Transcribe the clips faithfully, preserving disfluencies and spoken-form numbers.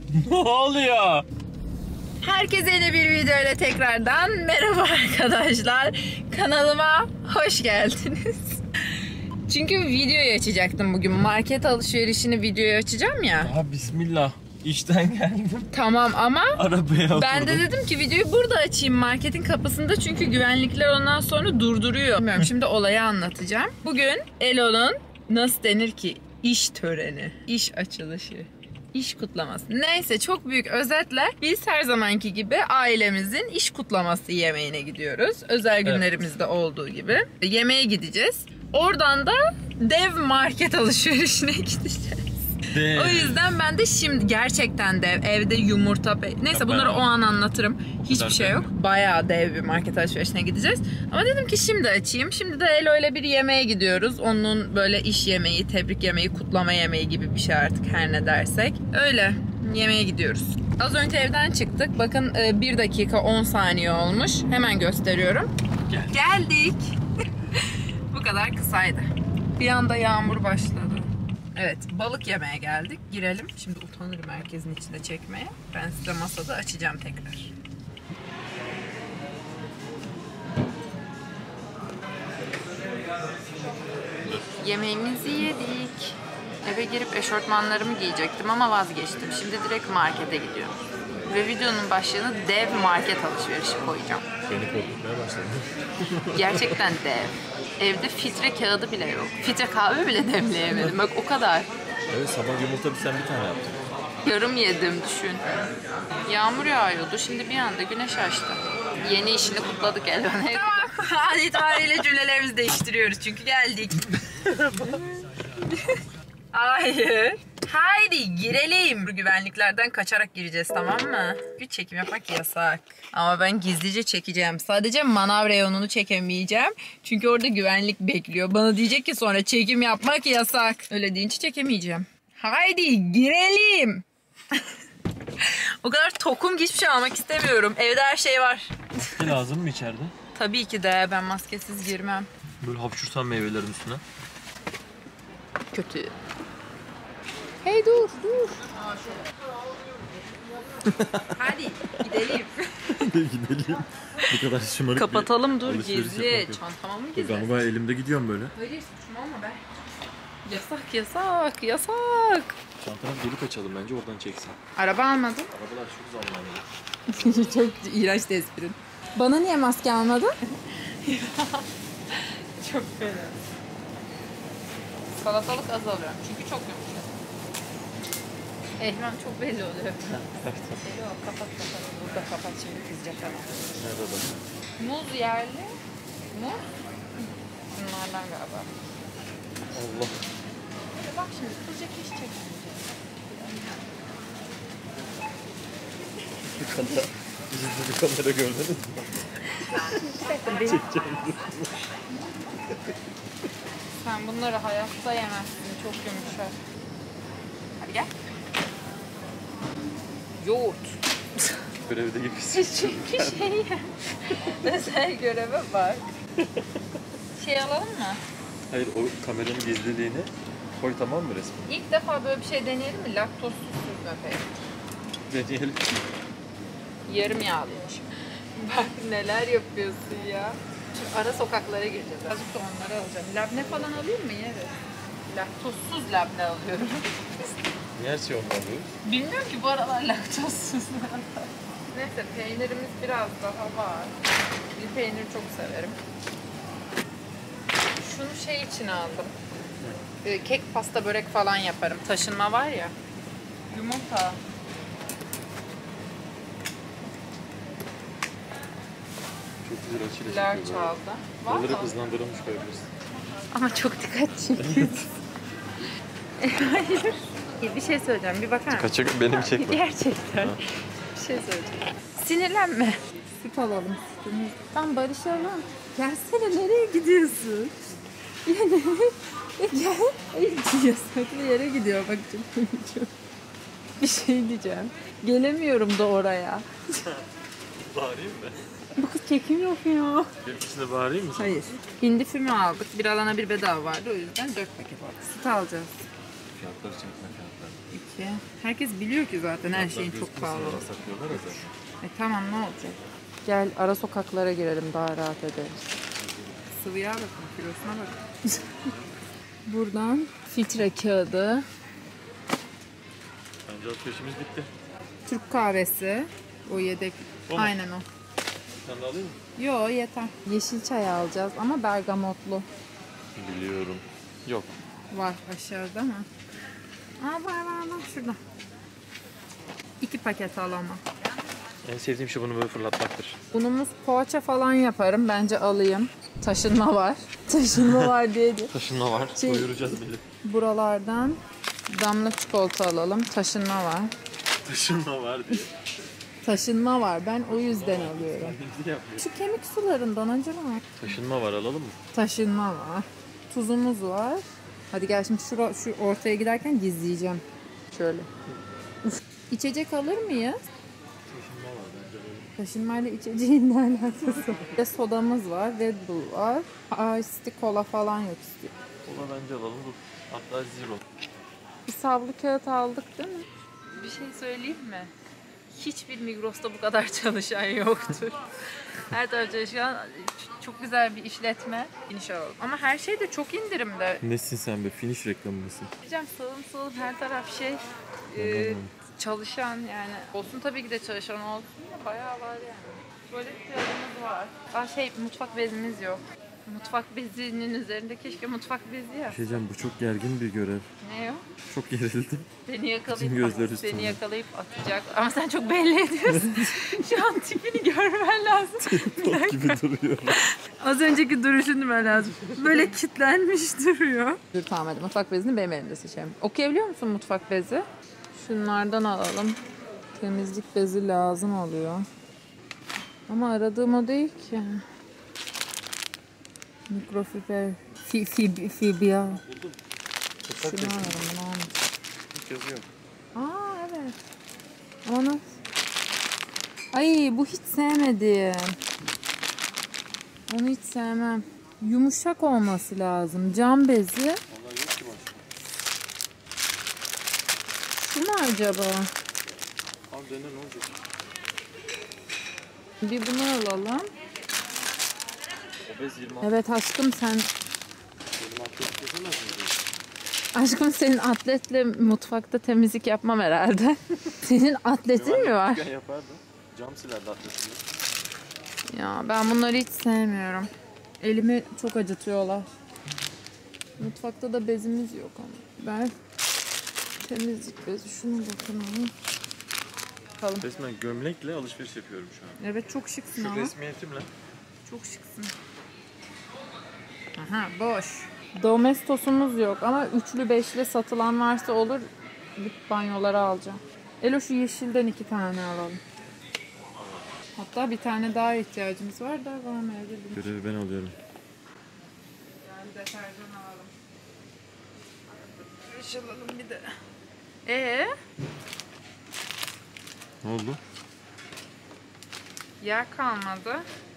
Ne oluyor? Herkese yeni bir video ile tekrardan merhaba arkadaşlar. Kanalıma hoş geldiniz. Çünkü videoyu açacaktım bugün. Market alışverişini videoyu açacağım ya. Aha bismillah. İşten geldim. Tamam ama arabaya oturdum. Ben de dedim ki videoyu burada açayım marketin kapısında. Çünkü güvenlikler ondan sonra durduruyor. Bilmiyorum, şimdi olayı anlatacağım. Bugün Elo'nun nasıl denir ki iş töreni, iş açılışı. İş kutlaması. Neyse, çok büyük özetle biz her zamanki gibi ailemizin iş kutlaması yemeğine gidiyoruz. Özel günlerimizde evet. olduğu gibi. Yemeğe gideceğiz. Oradan da dev market alışverişine gideceğiz. Dev. O yüzden ben de şimdi gerçekten dev. Evde yumurta... Neyse ya bunları ben... o an anlatırım. Hiçbir şey yok. Bayağı dev bir market alışverişine gideceğiz. Ama dedim ki şimdi açayım. Şimdi de Elo ile bir yemeğe gidiyoruz. Onun böyle iş yemeği, tebrik yemeği, kutlama yemeği gibi bir şey artık, her ne dersek. Öyle yemeğe gidiyoruz. Az önce evden çıktık. Bakın bir dakika on saniye olmuş. Hemen gösteriyorum. Gel. Geldik. Bu kadar kısaydı. Bir anda yağmur başladı. Evet, balık yemeye geldik. Girelim. Şimdi utanırım herkesin içinde çekmeye. Ben size masada açacağım tekrar. Yemeğimizi yedik. Eve girip eşortmanlarımı giyecektim ama vazgeçtim. Şimdi direkt markete gidiyorum. Ve videonun başlığını dev market alışverişi koyacağım. Beni korkutmaya başladı. Gerçekten dev. Evde filtre kağıdı bile yok. Filtre kahve bile demleyemedim. Bak o kadar. Evet, sabah yumurta bir sen bir tane yaptın. Yarım yedim düşün. Yağmur yağıyordu. Şimdi bir anda güneş açtı. Yeni işini kutladık Elvan'a. Tamam. An itibariyle cümlelerimizi değiştiriyoruz. Çünkü geldik. Hayır. Haydi girelim. Güvenliklerden kaçarak gireceğiz, tamam mı? Güç çekim yapmak yasak. Ama ben gizlice çekeceğim. Sadece manav reyonunu çekemeyeceğim. Çünkü orada güvenlik bekliyor. Bana diyecek ki sonra çekim yapmak yasak. Öyle deyince çekemeyeceğim. Haydi girelim. O kadar tokum ki hiçbir şey almak istemiyorum. Evde her şey var. Maske lazım mı içeride? Tabii ki de, ben maskesiz girmem. Böyle hapşursan meyvelerin üstüne. Kötü. Hey dur dur. Hadi gidelim. Gidelim. Bu kadar şımarık. Kapatalım dur, gizli. Çantama mı gizli? Ben bu elimde gidiyorum böyle. Hayır saçmalama be. Yasak yasak yasak. Çantanı delik açalım bence, oradan çeksin. Araba almadın. Arabalar çok zamanlı. Çok iğrenç esprin. Bana niye maske almadın? Çok fena. Salatalık az alıyorum çünkü çok yumuşak. Ehman çok belli oluyor. Elo kapat kapat. Burada kapat, şimdi kızacak ama. Nerede bak? Muz yerli. Muz. Bunlardan galiba. Allah. Bak şimdi kızacak, hiç çekmeyeceğiz. Bir kamera. Bizim bir kamera gördünüz mü? Çekeceğim. Sen bunları hayatta yemezsin. Çok yumuşak. Hadi gel. Yoğurt. Görevde gibisin. Çünkü şey ya. Özel göreve bak. Şey alalım mı? Hayır, o kameranın gizliliğini koy, tamam mı resmen? İlk defa böyle bir şey deneyelim mi? Laktozsuz süzme peynir. Deneyelim. Yarım yağlıymış. Bak neler yapıyorsun ya. Şimdi ara sokaklara gireceğiz. Azıcık da onları alacağım. Labne falan alayım mı? Yeriz. Laktozsuz labne alıyorum. Niye her şey ondan alıyoruz? Bilmiyorum ki bu aralar laktozsuz. Neyse, peynirimiz biraz daha var. Bir peynir çok severim. Şunu şey için aldım. Ee, kek, pasta, börek falan yaparım. Taşınma var ya. Yumurta. Çok güzel açıyla Ler çekiyor. çaldı. Buraları hızlandırılmış koyabiliriz. Ama çok dikkat çekiyorsun. Hayır. Bir şey söyleyeceğim. Bir bakar mısın? Kaçak benim çekme. Gerçekten. Ha. Bir şey söyleyeceğim. Sinirlenme. Süt alalım. Sütümüz. Tam barışalım. Gelsene, nereye gidiyorsun? Ya nereye? Gel. Ay, yasaklı yere gidiyor. Bak çok çok. Bir şey diyeceğim. Gelemiyorum da oraya. Bağırayım mı? Bu kız kekim yapıyor. Benim içinde bağırayım mı? Hayır. Hindi füme aldık. Bir alana bir bedava vardı. O yüzden dört paket aldık. Süt alacağız. Fiyatları çekme fiyatları. iki ki. Herkes biliyor ki zaten her şeyin çok pahalı. Saklıyorlar ya zaten. E tamam, ne olacak? Gel ara sokaklara girelim, daha rahat ederiz. Sıvıya bakın, kilosuna bakın. Buradan filtre kağıdı, Bence alışverişimiz bitti. Türk kahvesi, o yedek. O mu? Aynen o. Sen de alayım mı? Yo, yeter. Yeşil çay alacağız ama bergamotlu. Biliyorum. Yok. Var aşağıda mı? Aa, var var var şurada. İki paket al ama. En sevdiğim şey bunu böyle fırlatmaktır. Unumuz poğaça falan yaparım. Bence alayım. Taşınma var. Taşınma var diye de. Taşınma var. Şey- Doyuracağız beni. Buralardan damla çikolata alalım. Taşınma var. Taşınma var diye. Taşınma var. Ben o yüzden alıyorum. Ne yapıyor? Şu kemik sularından acaba. Taşınma var, alalım mı? Taşınma var. Tuzumuz var. Hadi gel şimdi şura, şu ortaya giderken gizleyeceğim. Şöyle. Uf. İçecek alır mıyız? Taşınma var bence böyle. Taşınmayla içeceğin ne alakası var? Bir de sodamız var. Red Bull var. Ice tea, kola falan yok istiyor. Ona bence alalım. Dur. Hatta zero. Bir sablı kağıt aldık değil mi? Bir şey söyleyeyim mi? Hiçbir Migros'ta bu kadar çalışan yoktur. Her tarafta çalışan çok güzel bir işletme. İniş alalım. Ama her şey de çok indirimde. Nesin sen be? Finish reklamı mısın? Diyeceğim, sağım sağım her taraf şey e, çalışan yani. Olsun tabii ki de çalışan olsun da bayağı var yani. Böyle bir kağıdımız var. Aa, şey, mutfak bezimiz yok. Mutfak bezinin üzerinde keşke mutfak bezi Bir ya. şey diyeceğim, bu çok gergin bir görev. Ne o? Çok gerildim. Seni yakalayıp, Bütün gözler seni üstünde. yakalayıp atacak. Ama sen çok belli ediyorsun. Şu an tipini görmen lazım. Bir Top dakika. gibi duruyor. Az önceki duruşunu görmen lazım. Böyle kilitlenmiş duruyor. Dur tamam, hadi mutfak bezini benim elimde seçelim. Okuyabiliyor musun mutfak bezi? Şunlardan alalım. Temizlik bezi lazım oluyor. Ama aradığım o değil ki. Mikrofiber. Fi, fi, fibia. Buldum. Şunu alalım. Ne olmuş? Hiç yazıyor. Aa evet. Ama nasıl? Ay, bu hiç sevmedim. Onu hiç sevmem. Yumuşak olması lazım. Cam bezi. Vallahi yok ki başka. Şu mu acaba? Al dene, ne olacak? Bir bunu alalım. Obez yirmi altı. Evet aşkım, sen... Benim atlet kesemez mi? Aşkım, senin atletle mutfakta temizlik yapmam herhalde. Senin atletin mi var? Ben yapardım. Cam silerdi atletini. Ya ben bunları hiç sevmiyorum. Elimi çok acıtıyorlar. Mutfakta da bezimiz yok ama. Ben temizlik bezi, şunu bakın ama. Bakalım. Resmen gömlekle alışveriş yapıyorum şu an. Evet, çok şıksın Şu ama. resmiyetimle. Çok şıksın. Aha, boş. Domestosumuz yok ama üçlü beşli satılan varsa olur. Gidip banyolara alacağım. Elo, şu yeşilden iki tane alalım. Hatta bir tane daha ihtiyacımız var da vermeyebilirim. Görevi ben alıyorum. Yani deterjan alalım. Ruj alalım bir de. Ee, Ne oldu? yer kalmadı.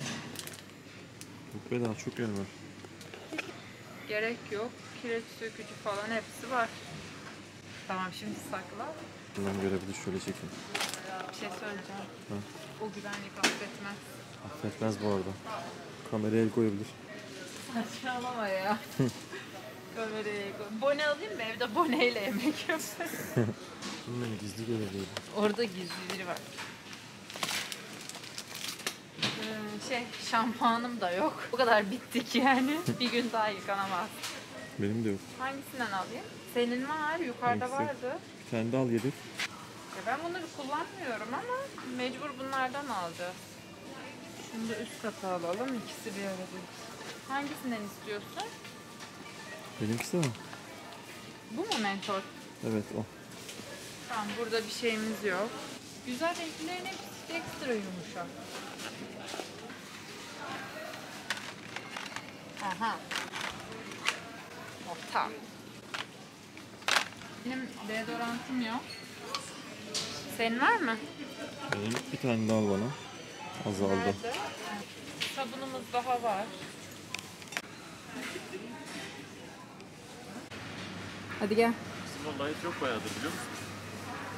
Yok be, daha çok yer var. Gerek yok. Kireç sökücü falan hepsi var. Tamam, şimdi sakla. Buradan görebilir, şöyle çekin. Bir şey söyleyeceğim. Ha. O güvenlik affetmez. Affetmez bu arada. Kameraya el koyabilir. Saçmalama ya. Kameraya koy. Bone alayım mı? Evde boneyle yemek yapayım. Bunun gizli görevliydi. Orada gizli biri var. Ee, şey, şampuanım da yok. O kadar bittik yani. Bir gün daha yıkanamaz. Benim de yok. Hangisinden alayım? Senin var, yukarıda Hangisi? vardı. Bir tane de al, yedek. Ya ben bunları kullanmıyorum ama mecbur bunlardan alacağız. Şunu da üst kata alalım, ikisi bir arada. Hangisinden istiyorsun? Benimkisi mi? Bu mu mentor? Evet, o. Tamam, burada bir şeyimiz yok. Güzel, renklerin hepsi ekstra yumuşak. Aha. Oh, tamam. Benim deodorantım yok. Senin var mı? Benim bir tane daha al bana. Azaldı. Nerede? Sabunumuz daha var. Hadi gel. Bizim o light yok bayağıdır, biliyor musun?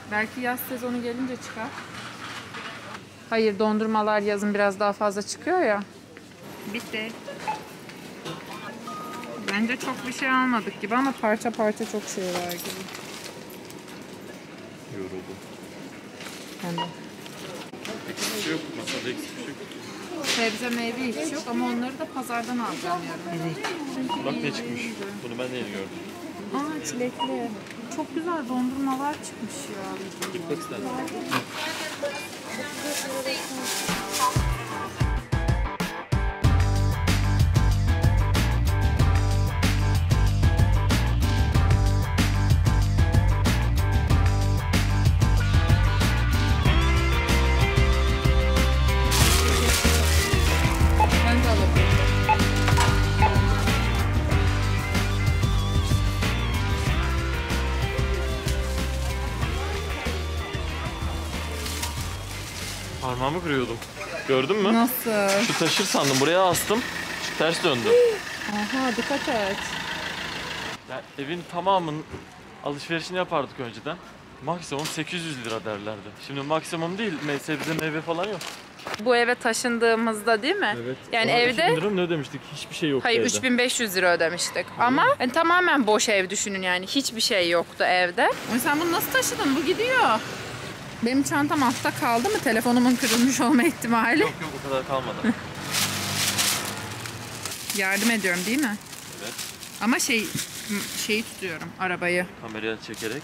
Belki yaz sezonu gelince çıkar. Hayır, dondurmalar yazın biraz daha fazla çıkıyor ya. Bitti. Bence çok bir şey almadık gibi ama parça parça çok şey var gibi. Yoruldum. Ben de. Eksik bir şey yok. Masada eksik bir şey yok. Sebze meyve hiç yok ama onları da pazardan alacağım yarın. Evet. Bak ne çıkmış. Bunu ben de yeni gördüm. Aa, çilekli. Çok güzel dondurmalar çıkmış ya. Git bak istersen. Ben de alayım. Parmağımı kırıyordum. Gördün mü? Nasıl? Şu taşır sandım. Buraya astım. Şu ters döndü. Aha, dikkat et. Ya evin tamamının alışverişini yapardık önceden. Maksimum sekiz yüz lira derlerdi. Şimdi maksimum değil. me- Sebze meyve falan yok. Bu eve taşındığımızda değil mi? Evet. Yani Ona evde... iki bin lira mı ne ödemiştik? Hiçbir şey yoktu Hayır, evde. üç bin beş yüz lira ödemiştik. Ama yani tamamen boş ev düşünün yani. Hiçbir şey yoktu evde. Ama sen bunu nasıl taşıdın? Bu gidiyor. Benim çantam altta kaldı mı? Telefonumun kırılmış olma ihtimali. Yok yok o kadar kalmadı. Yardım ediyorum değil mi? Evet. Ama şey şeyi tutuyorum, arabayı. Kameraya çekerek.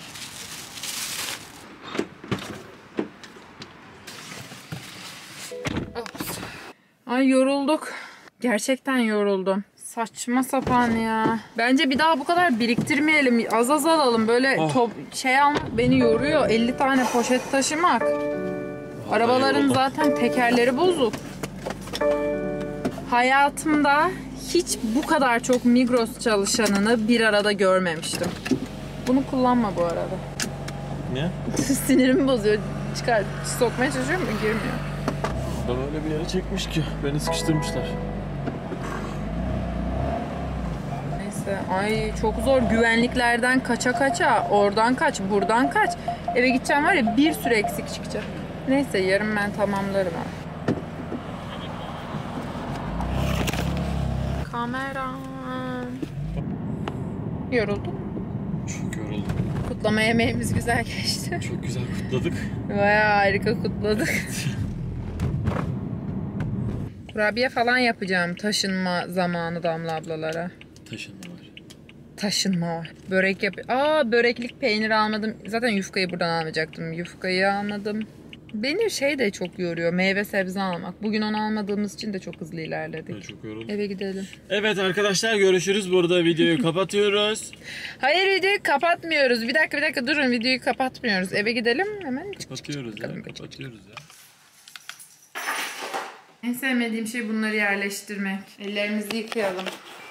Ay yorulduk. Gerçekten yoruldum. Saçma sapan ya. Bence bir daha bu kadar biriktirmeyelim. Az az alalım. Böyle Oh. top, şey almak beni yoruyor. elli tane poşet taşımak. Arabaların yoruldum. zaten tekerleri bozuk. Hayatımda hiç bu kadar çok Migros çalışanını bir arada görmemiştim. Bunu kullanma bu arada. Niye? Sinirimi bozuyor. Çıkar, sokmaya çalışıyorum ama girmiyor. Ben öyle bir yere çekmiş ki. Beni sıkıştırmışlar. Neyse, ay çok zor. Güvenliklerden kaça kaça, oradan kaç, buradan kaç. Eve gideceğim var ya, bir sürü eksik çıkacak. Neyse, yarın ben tamamlarım abi. Kameram. Yoruldum. Çok yoruldum. Kutlama yemeğimiz güzel geçti. Çok güzel kutladık. Bayağı harika kutladık. Kurabiye falan yapacağım taşınma zamanı Damla ablalara. Taşınma var. Taşınma var. Börek yap. Aa, böreklik peynir almadım. Zaten yufkayı buradan almayacaktım. Yufkayı almadım. Beni şey de çok yoruyor. Meyve sebze almak. Bugün onu almadığımız için de çok hızlı ilerledik. Ben çok yoruldum. Eve gidelim. Evet arkadaşlar görüşürüz. Burada videoyu kapatıyoruz. Hayır, videoyu kapatmıyoruz. Bir dakika bir dakika durun, videoyu kapatmıyoruz. Eve gidelim hemen. Kapatıyoruz ya. Kapatıyoruz ya. En sevmediğim şey bunları yerleştirmek. Ellerimizi yıkayalım.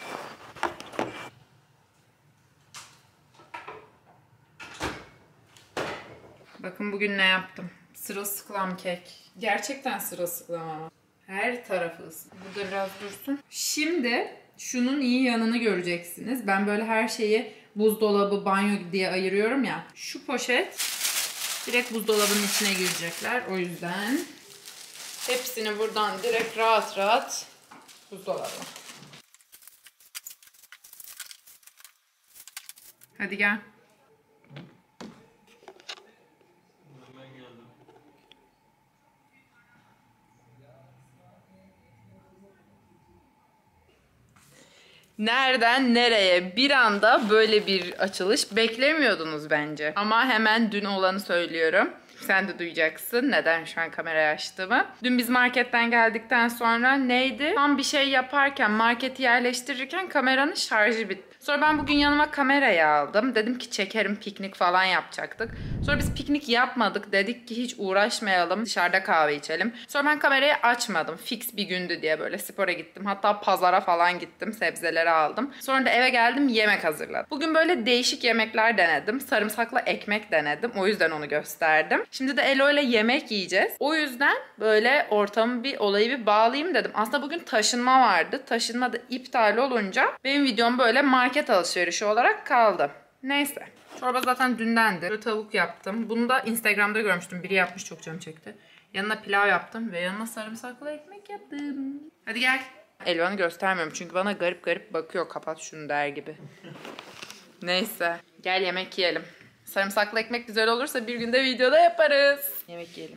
Bakın bugün ne yaptım. Sırılsıklam kek. Gerçekten sırılsıklam ama. Her tarafı ıslak. Burada biraz dursun. Şimdi şunun iyi yanını göreceksiniz. Ben böyle her şeyi buzdolabı, banyo diye ayırıyorum ya. Şu poşet direkt buzdolabının içine girecekler. O yüzden hepsini buradan direkt rahat rahat buzdolabı. Hadi gel. Nereden nereye bir anda böyle bir açılış beklemiyordunuz bence. Ama hemen dün olanı söylüyorum. Sen de duyacaksın neden şu an kamerayı açtığımı. Dün biz marketten geldikten sonra neydi? Tam bir şey yaparken, marketi yerleştirirken kameranın şarjı bitti. Sonra ben bugün yanıma kamerayı aldım. Dedim ki çekerim, piknik falan yapacaktık. Sonra biz piknik yapmadık. Dedik ki hiç uğraşmayalım. Dışarıda kahve içelim. Sonra ben kamerayı açmadım. Fix bir gündü diye böyle spora gittim. Hatta pazara falan gittim. Sebzeleri aldım. Sonra da eve geldim, yemek hazırladım. Bugün böyle değişik yemekler denedim. Sarımsaklı ekmek denedim. O yüzden onu gösterdim. Şimdi de Elo ile yemek yiyeceğiz. O yüzden böyle ortamı bir olayı bir bağlayayım dedim. Aslında bugün taşınma vardı. Taşınma da iptal olunca benim videom böyle market alışverişi olarak kaldı. Neyse. Çorba zaten dündendi. Böyle tavuk yaptım. Bunu da Instagram'da görmüştüm. Biri yapmış, çok canım çekti. Yanına pilav yaptım ve yanına sarımsaklı ekmek yaptım. Hadi gel. Elvan'ı göstermiyorum çünkü bana garip garip bakıyor. Kapat şunu der gibi. Neyse. Gel yemek yiyelim. Sarımsaklı ekmek güzel olursa bir günde videoda yaparız. Yemek yiyelim.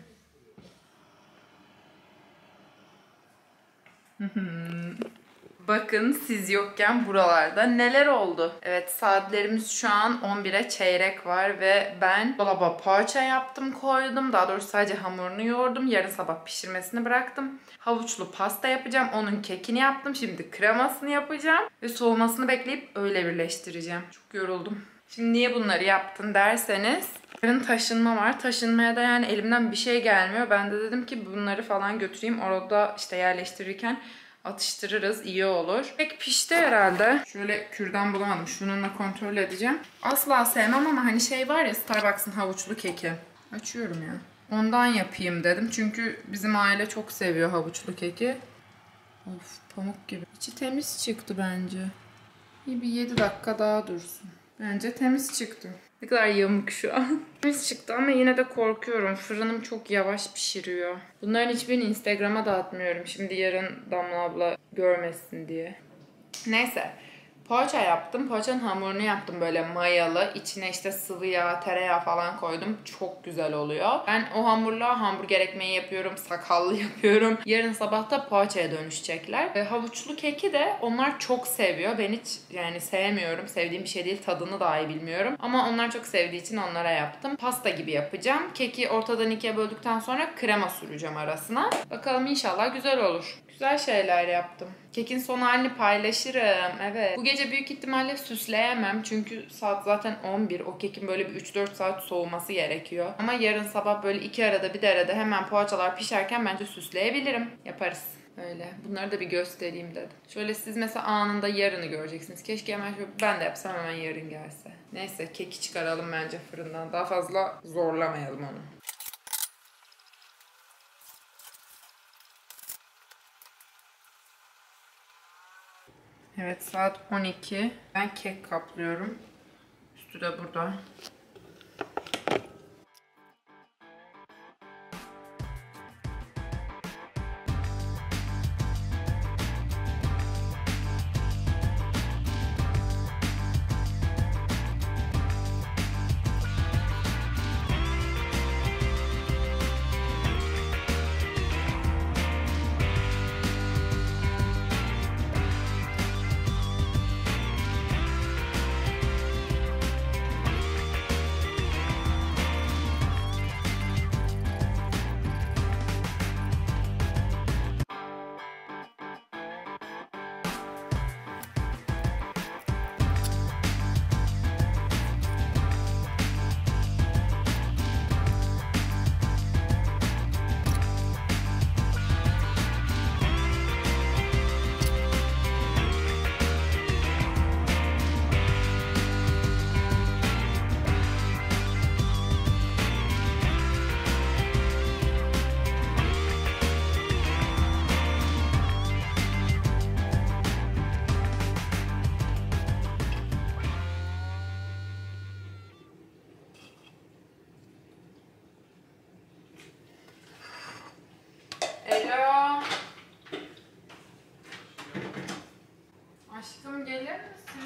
Bakın siz yokken buralarda neler oldu. Evet, saatlerimiz şu an on bire çeyrek var ve ben dolaba poğaça yaptım, koydum. Daha doğrusu sadece hamurunu yoğurdum. Yarın sabah pişirmesini bıraktım. Havuçlu pasta yapacağım. Onun kekini yaptım. Şimdi kremasını yapacağım. Ve soğumasını bekleyip öyle birleştireceğim. Çok yoruldum. Şimdi niye bunları yaptın derseniz, yarın taşınma var. Taşınmaya da yani elimden bir şey gelmiyor. Ben de dedim ki bunları falan götüreyim. Orada işte yerleştirirken atıştırırız, iyi olur. Pek pişti herhalde. Şöyle kürdan bulamadım. Şununla kontrol edeceğim. Asla sevmem ama hani şey var ya, Starbucks'ın havuçlu keki. Açıyorum ya. Ondan yapayım dedim. Çünkü bizim aile çok seviyor havuçlu keki. Of, pamuk gibi. İçi temiz çıktı bence. İyi bir yedi dakika daha dursun. Bence temiz çıktı. Ne kadar yamuk şu an. Temiz çıktı ama yine de korkuyorum. Fırınım çok yavaş pişiriyor. Bunların hiçbirini Instagram'a da atmıyorum. Şimdi yarın Damla abla görmesin diye. Neyse. Poğaça yaptım. Poğaçanın hamurunu yaptım böyle mayalı. İçine işte sıvı yağ, tereyağı falan koydum. Çok güzel oluyor. Ben o hamurla hamburger ekmeği yapıyorum. Sakallı yapıyorum. Yarın sabah da poğaçaya dönüşecekler. E, havuçlu keki de onlar çok seviyor. Ben hiç yani sevmiyorum. Sevdiğim bir şey değil. Tadını dahi bilmiyorum. Ama onlar çok sevdiği için onlara yaptım. Pasta gibi yapacağım. Keki ortadan ikiye böldükten sonra krema süreceğim arasına. Bakalım, inşallah güzel olur. Güzel şeyler yaptım. Kekin son halini paylaşırım. Evet. Bu gece büyük ihtimalle süsleyemem. Çünkü saat zaten on bir. O kekin böyle bir üç dört saat soğuması gerekiyor. Ama yarın sabah böyle iki arada bir de arada hemen poğaçalar pişerken bence süsleyebilirim. Yaparız. Öyle. Bunları da bir göstereyim dedim. Şöyle siz mesela anında yarını göreceksiniz. Keşke hemen şöyle ben de yapsam, hemen yarın gelse. Neyse, keki çıkaralım bence fırından. Daha fazla zorlamayalım onu. Evet, saat on iki. Ben kek kaplıyorum. Üstü de burada. Alo. Aşkım, gelir misin?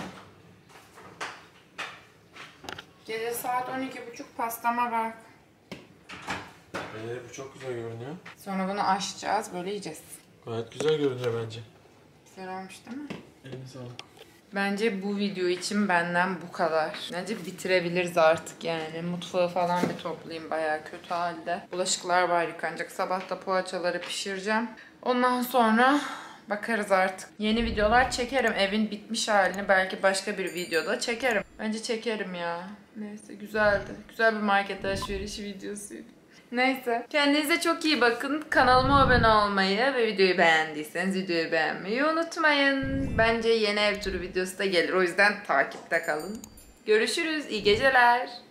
Gece saat on iki buçuk, pastama bak. Ee, bu çok güzel görünüyor. Sonra bunu açacağız, böyle yiyeceğiz. Gayet güzel görünüyor bence. Güzel olmuş değil mi? Eline sağlık. Bence bu video için benden bu kadar. Bence bitirebiliriz artık yani. Mutfağı falan bir toplayayım, bayağı kötü halde. Bulaşıklar var yıkanacak. Sabah da poğaçaları pişireceğim. Ondan sonra bakarız artık. Yeni videolar çekerim. Evin bitmiş halini belki başka bir videoda çekerim. Bence çekerim ya. Neyse, güzeldi. Güzel bir market alışverişi videosuydu. Neyse. Kendinize çok iyi bakın. Kanalıma abone olmayı ve videoyu beğendiyseniz videoyu beğenmeyi unutmayın. Bence yeni ev turu videosu da gelir. O yüzden takipte kalın. Görüşürüz. İyi geceler.